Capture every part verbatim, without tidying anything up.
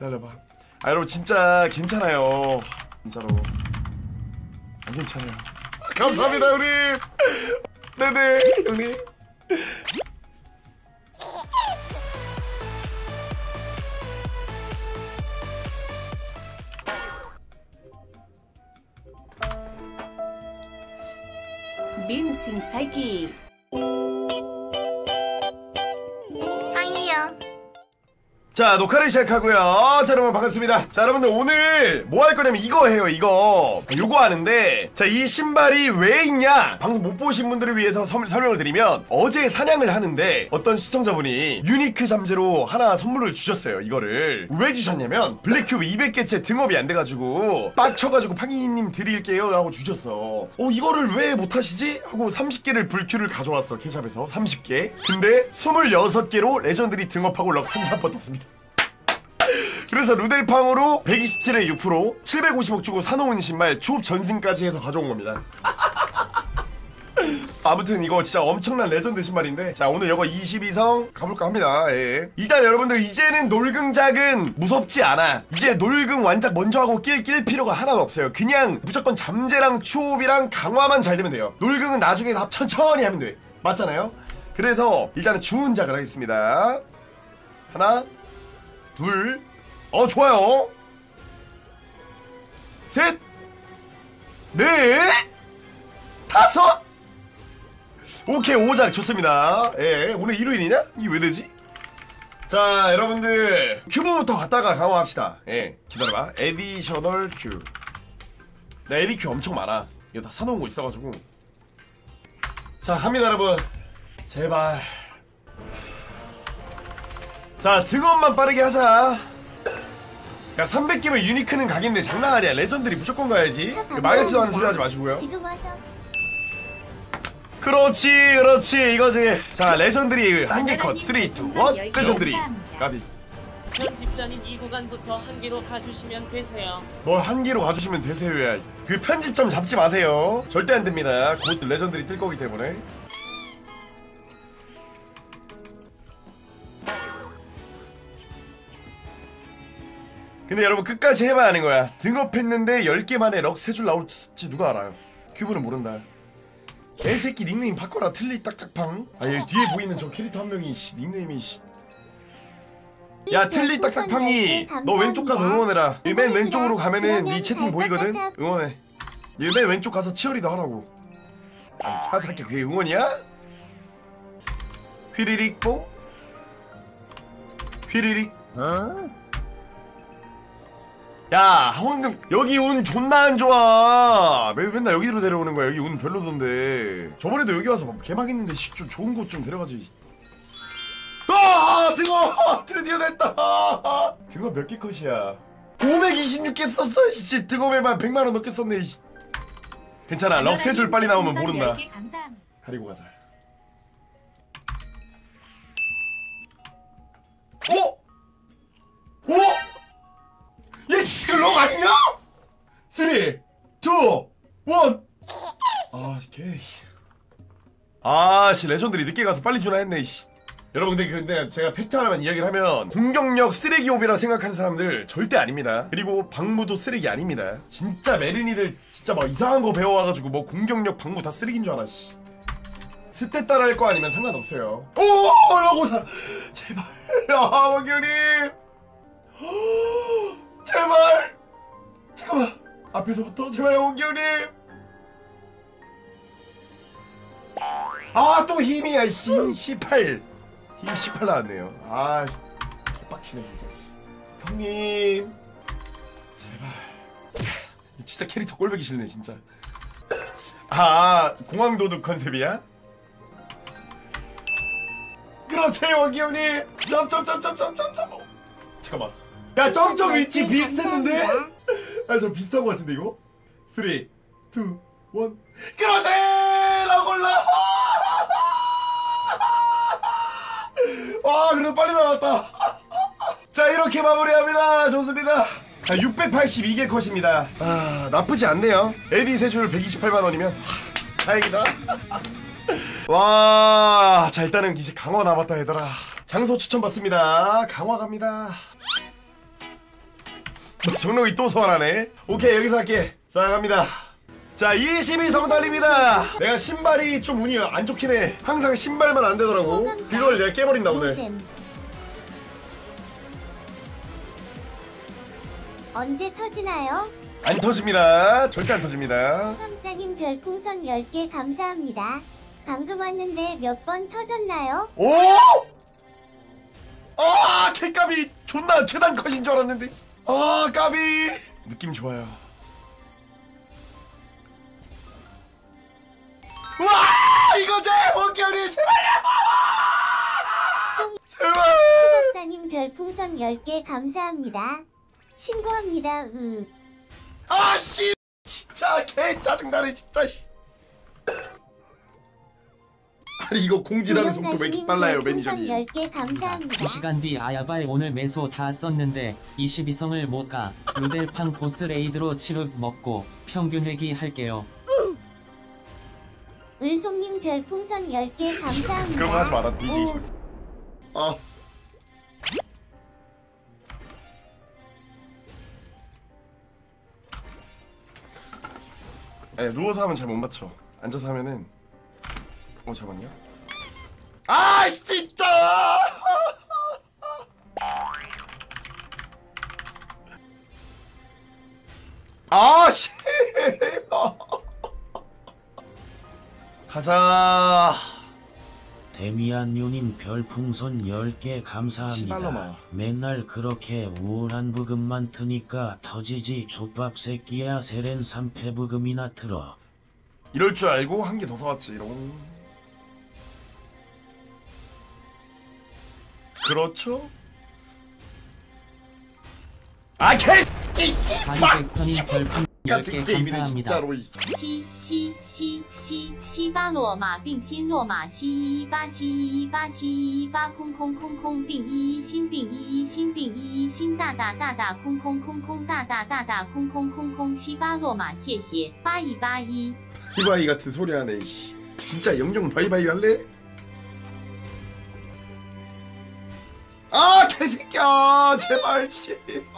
기다려봐. 아 여러분 진짜 괜찮아요. 진짜로 안 괜찮아요. 감사합니다 형님. 네네 형님. 민싱 사기. 아니요. 자 녹화를 시작하고요. 자 여러분 반갑습니다. 자 여러분들 오늘 뭐 할 거냐면 이거 해요. 이거 요거 하는데 자 이 신발이 왜 있냐 방송 못 보신 분들을 위해서 설, 설명을 드리면 어제 사냥을 하는데 어떤 시청자분이 유니크 잠재로 하나 선물을 주셨어요. 이거를 왜 주셨냐면 블랙큐브 이백 개째 등업이 안 돼가지고 빡쳐가지고 팡이님 드릴게요 하고 주셨어. 어 이거를 왜 못하시지? 하고 삼십 개를 불큐를 가져왔어. 케샵에서 삼십 개. 근데 이십육 개로 레전드리 등업하고 럭 삼십삼 번 떴습니다. 그래서 루델팡으로 백이십칠에 육 퍼센트 칠백오십억 주고 사놓은 신발 추업 전승까지 해서 가져온 겁니다. 아무튼 이거 진짜 엄청난 레전드 신발인데 자 오늘 이거 이십이 성 가볼까 합니다. 예. 일단 여러분들 이제는 놀긍작은 무섭지 않아. 이제 놀긍 완작 먼저 하고 낄, 낄 필요가 하나도 없어요. 그냥 무조건 잠재랑 추업이랑 강화만 잘 되면 돼요. 놀긍은 나중에 다 천천히 하면 돼. 맞잖아요? 그래서 일단은 주운작을 하겠습니다. 하나 둘 어 좋아요. 셋 넷 다섯 오케이 오작 좋습니다. 예 오늘 일요일이냐? 이게 왜 되지? 자 여러분들 큐브부터 갔다가 강화합시다. 예 기다려봐. 에디셔널 큐. 나 에디 큐 엄청 많아. 이거 다 사놓은 거 있어가지고. 자 갑니다 여러분. 제발. 자 등업만 빠르게 하자. 야 삼백 개면 유니크는 가겠네. 장난 아니야. 레전드리 무조건 가야지. 말같지도 않은 소리 하지 마시고요. 지금 와서. 그렇지 그렇지 이거지. 자 레전드리 한 개 컷. 삼, 이, 일 레전드리 가비. 편집자님 이 구간부터 한 개로 가주시면 되세요. 뭘 한 개로 가주시면 되세요야. 그 편집점 잡지 마세요. 절대 안 됩니다. 곧 레전드리 뜰 거기 때문에. 근데 여러분 끝까지 해봐야 하는 거야. 등업했는데 열 개 만에 럭 세 줄 나올지 누가 알아요. 큐브는 모른다. 개새끼 닉네임 바꿔라. 틀리 딱딱팡. 아 여기 뒤에 보이는 저 캐릭터 한 명이 씨, 닉네임이 씨. 야 틀리 딱딱팡이 너 왼쪽 가서 응원해라. 이 맨 왼쪽으로 가면은 네 채팅 보이거든. 응원해. 이 맨 왼쪽 가서 치어리더 하라고. 아니 하사께 그게 응원이야? 휘리릭 뽕? 휘리릭 어? 야 황금 여기 운 존나 안 좋아. 왜 맨날 여기로 데려오는 거야. 여기 운 별로던데. 저번에도 여기 와서 개막했는데 좀 좋은 곳 좀 데려가지. 아 등어 드디어 됐다. 등어 몇 개 컷이야? 오백이십육 개 썼어. 씨 등어에만 백만 원 넘게 썼네. 괜찮아 럭 세 줄 빨리 나오면 모른다. 가리고 가자. 오! 오! 얘 씨, 이거 럭 아니냐? 삼, 이, 일 아, 개. 아, 씨, 레전드리 늦게 가서 빨리 주나 했네, 씨. 여러분, 근데, 근데 제가 팩트 하나만 이야기를 하면 공격력 쓰레기 옵이라 생각하는 사람들 절대 아닙니다. 그리고 방무도 쓰레기 아닙니다. 진짜 메르니들 진짜 막 이상한 거 배워와가지고 뭐 공격력 방무 다 쓰레기인 줄 알아, 씨. 스탯 따라 할 거 아니면 상관없어요. 오! 라고사! 제발. 야, 왕규님! 제발! 잠깐만! 앞에서부터 제발 왕규님! 아, 또 힘이야, 씨. 힘 십팔. 힘 십팔 나왔네요. 아, 빡치네, 진짜. 형님. 제발. 진짜 캐릭터 꼴보기 싫네, 진짜. 아, 공항도둑 컨셉이야? 그렇지, 원기 형님! 점점점점점점점! 잠깐만. 야, 점점 위치 비슷했는데? 아, 저 비슷한 거 같은데, 이거? 삼, 이, 일 그렇지! 라골라! 와, 그래도 빨리 나왔다. 자, 이렇게 마무리합니다. 좋습니다. 자, 육백팔십이 개 컷입니다. 아, 나쁘지 않네요. 에디 세 줄 백이십팔만 원이면 하, 다행이다. 와, 자, 일단은 이제 강화 남았다 얘들아. 장소 추천받습니다. 강화 갑니다. 정록이 또 소환하네. 오케이 여기서 할게. 자 갑니다. 자 이십이 성 달립니다. 내가 신발이 좀 운이 안 좋긴 해. 항상 신발만 안 되더라고. 그걸 내가 깨버린다 오늘. 언제 터지나요? 안 터집니다. 절대 안 터집니다. 삼장님 별풍선 열 개 감사합니다. 방금 왔는데 몇 번 터졌나요? 오! 아 개까비 존나 최단 컷인 줄 알았는데. 아 까비. 느낌 좋아요. 와 이거지 원결이 제발요. 제발. 박사님 별풍선 열 개 감사합니다. 신고합니다. 으. 아씨 진짜 개 짜증나네 진짜. 아니 이거 공지라는 속도 왜 이렇게 빨라요 매니저님. 열 개 감사합니다. 두 시간 뒤 아야발 오늘 매소 다 썼는데 이십이 성을 못 가. 루델팡 보스 레이드로 칠흑 먹고 평균 회기 할게요. 을송님 별풍선 열 개 감사합니다. 그런 거 하지 마라 뒤지. 아 네, 누워서 하면 잘 못 맞춰. 앉아서 하면은 어 잠깐만요. 아 진짜. 아 씨. 가자. 데미안 유님 별풍선 열 개 감사합니다. 씨발놈아. 맨날 그렇게 우울한 부금만 트니까 터지지 족밥 새끼야. 세렌 삼 패 부금이나 틀어. 이럴 줄 알고 한 개 더 사왔지 이런. 그렇죠? 아 개. 다니백터님 별풍 열 개 같은 게임이네 감사합니다. 진짜로. 西西西西西巴罗马并心落马西一八西一八西一八空空空空并一心并一心并一心大大大大空空空空大大大大空空空空西巴罗马谢谢八一八一 히바이 같은 소리 하네. 씨. 진짜 영영 바이바이 할래? 아 개새끼야 제발 씨.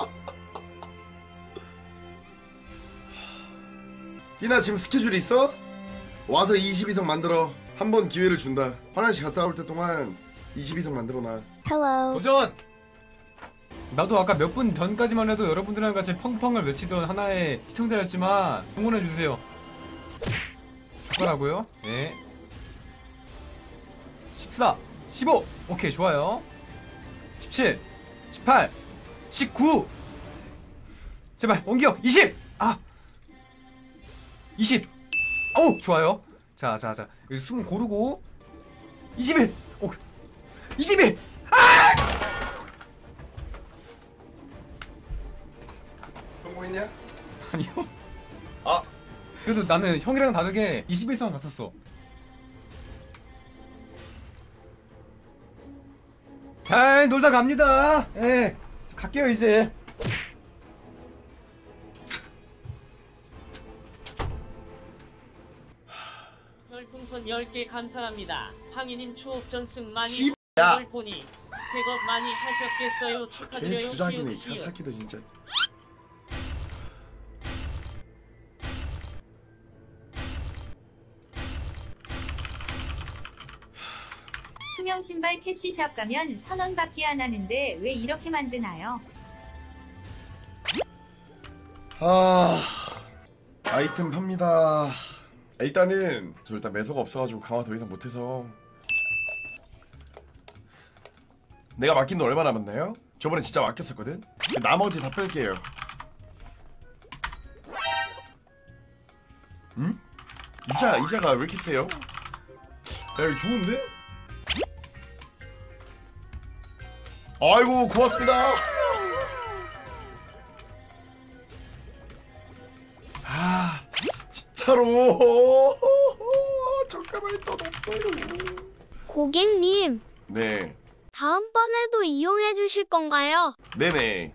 디나 지금 스케줄 있어? 와서 이십이 성 만들어. 한 번 기회를 준다. 화장실 갔다 올 때 동안 이십이 성 만들어 놔. 도전! 나도 아까 몇 분 전까지만 해도 여러분들이랑 같이 펑펑을 외치던 하나의 시청자였지만 응원해주세요. 죽더라고요. 네. 십사, 십오, 오케이 좋아요. 십칠, 십팔, 십구. 제발 원기역 이십. 아, 이십. 오 좋아요. 자, 자, 자. 여기 숨 고르고. 이십일. 오, 이십일. 아! 성공했냐? 아니요. 아 그래도 나는 형이랑 다르게 이십일 성 갔었어. 잘 놀다 갑니다. 예. 갈게요 이제. 별풍선 열 개 감사합니다. 황희님 추억 전승 많이 씨, 야. 걸 보니 스펙업 많이 하셨겠어요. 걔 축하드려요. 주작이네 키읔, 키읔. 개새끼들 진짜. 투명 신발 캐시샵 가면 천 원밖에 안 하는데 왜 이렇게 만드나요? 아 아이템 팝니다. 일단은 저 일단 매소가 없어가지고 강화 더 이상 못해서. 내가 맡긴 돈 얼마 남았나요? 저번에 진짜 맡겼었거든? 나머지 다 뺄게요. 응? 이자, 이자가 왜 이렇게 세요? 야 이거 좋은데? 아이고 고맙습니다. 아 진짜로 잠깐만 돈 없어요. 고객님, 네 다음번에도 이용해 주실 건가요? 네네.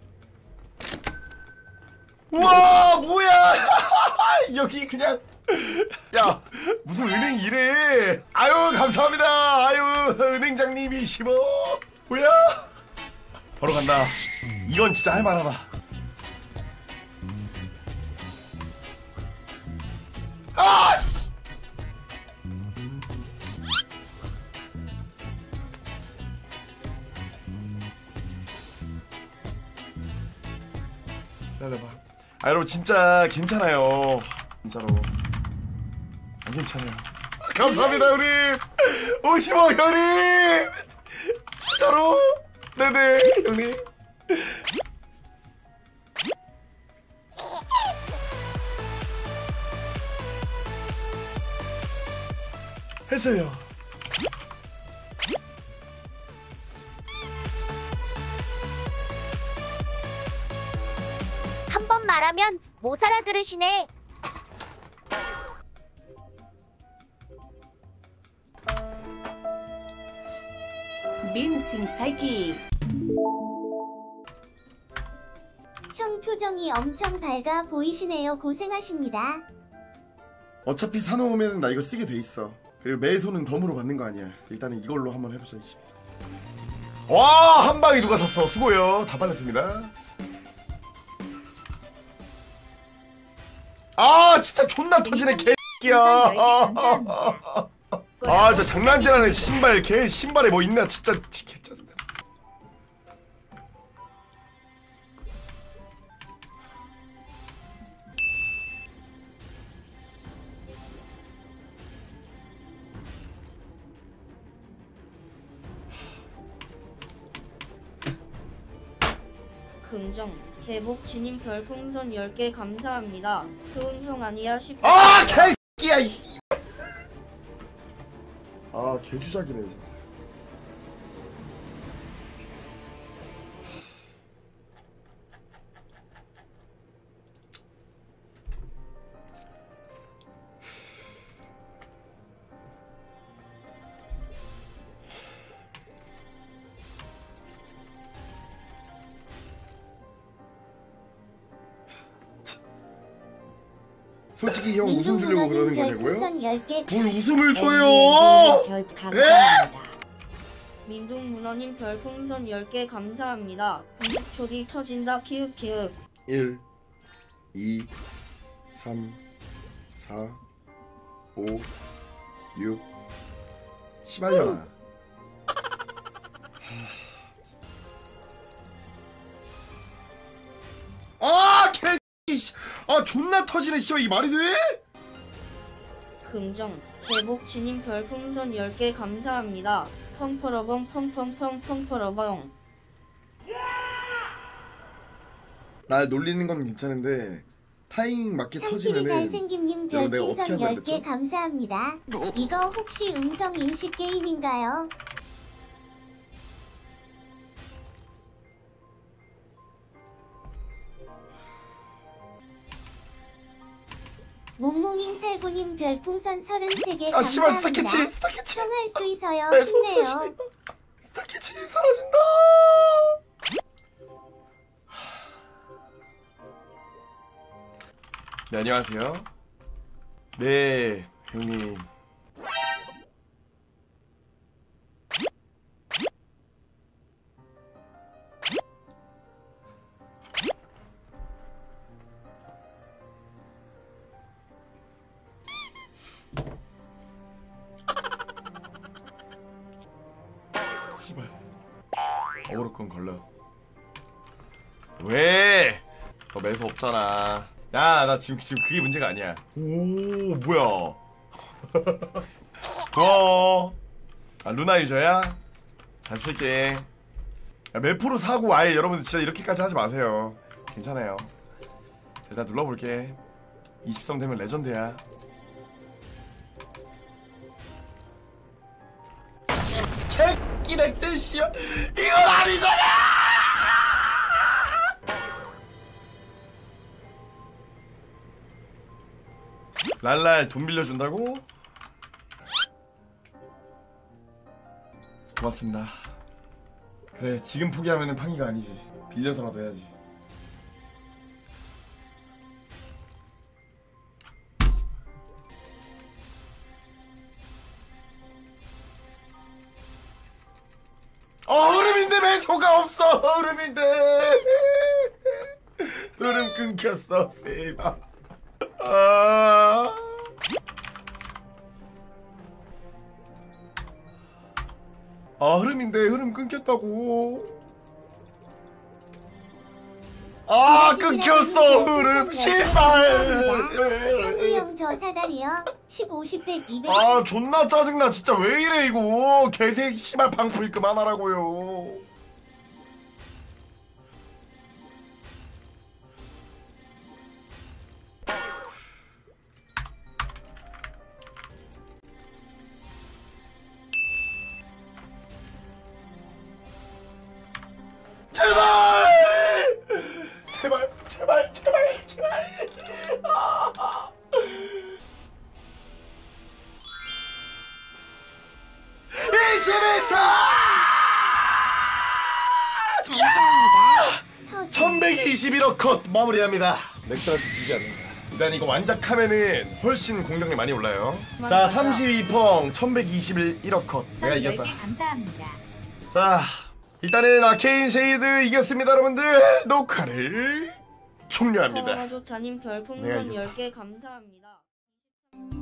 우와 뭐야. 여기 그냥 야 무슨 은행 이래. 아유 감사합니다. 아유 은행장님이시뭐 뭐야. 바로 간다. 이건 진짜 할만하다. 기다려봐. 아 여러분 진짜 괜찮아요. 진짜로 안 괜찮아요. 감사합니다 형님. 오십억 형님. 진짜로. 네네 형님. 했어요. 한 번 말하면 못 알아들으시네. 민싱 사이키. 형 표정이 엄청 밝아 보이시네요. 고생하십니다. 어차피 사놓으면 나 이거 쓰게 돼 있어. 그리고 매소는 덤으로 받는 거 아니야. 일단은 이걸로 한번 해보자. 와, 한 방에 누가 샀어. 수고요. 다 빨렸습니다. 아, 진짜 존나 터지네 개새끼야. 아, 진짜 장난질하네. 신발 개 신발에 뭐 있나 진짜 개 짜증나. 긍정 개복치님 별풍선 열 개 감사합니다. 그은 형 아니야 싶어. 아 개새끼야 이. 아 개주작이네 진짜. 솔직히 형 웃음 주려고 그러는 거냐고요? 뭘 웃음을 줘요? 에? 민둥 문어님 별풍선 열 개 감사합니다. 이십 초 뒤 터진다 키읔 키읔. 일, 이, 삼, 사, 오, 육, 십알려나. 아 개씨. 아 존나 터지네 씨발. 이 말이 돼? 긍정 개복치님 별풍선 열 개 감사합니다. 펑퍼러벙 펑펑펑 펑퍼러벙. 날 놀리는 건 괜찮은데 타이밍 맞게 상실이 터지면은 잘생김님 여러분 내가 어떻게 별풍선 한다 열 개 그랬죠? 감사합니다. 이거 혹시 음성 인식 게임인가요? 몽몽잉 살구님 별풍선 서른세 개 아 씨발 감사합니다. 스타캐치 스타캐치. 형할 수 있어요. 내 손 힘내요. 쏘시네. 스타캐치 사라진다. 네 안녕하세요. 네 형님. 씨발 어그로건 걸려. 왜? 너 매수 없잖아. 야 나 지금 지금 그게 문제가 아니야. 오 뭐야? 고마워. 아 루나 유저야? 잘 쓸게. 야, 몇 프로 사고 아예 여러분들 진짜 이렇게까지 하지 마세요. 괜찮아요. 일단 눌러볼게. 이십 성 되면 레전드야. 개끼 넥센시야. 이건 아니잖아. 랄랄 돈 빌려준다고? 고맙습니다. 그래 지금 포기하면은 팡이가 아니지. 빌려서라도 해야지. 어 흐름인데 매소가 없어. 흐름인데 흐름 끊겼어. 세이바. 아... 아 흐름인데 흐름 끊겼다고. 아 끊겼어 흐름 씨발. 한구형 저 사다리요. 십, 오십, 백, 이백. 아 존나 짜증나 진짜 왜 이래 이거. 개새끼 씨발 방풀 그만하라고요. 제발 제발 제발 제발 제발. 아. 이십일 사 천백이십일억 컷 마무리합니다. 넥슨한테 지지 않는다. 일단 이거 완작하면은 훨씬 공격력 많이 올라요. 자 삼십이 펑 천백이십일억 컷. 내가 이겼다. 감사합니다. 자 일단은 아케인 쉐이드 이겼습니다 여러분들. 녹화를 종료합니다. 좋다님 내가 별풍선 이겼다. 열 개 감사합니다.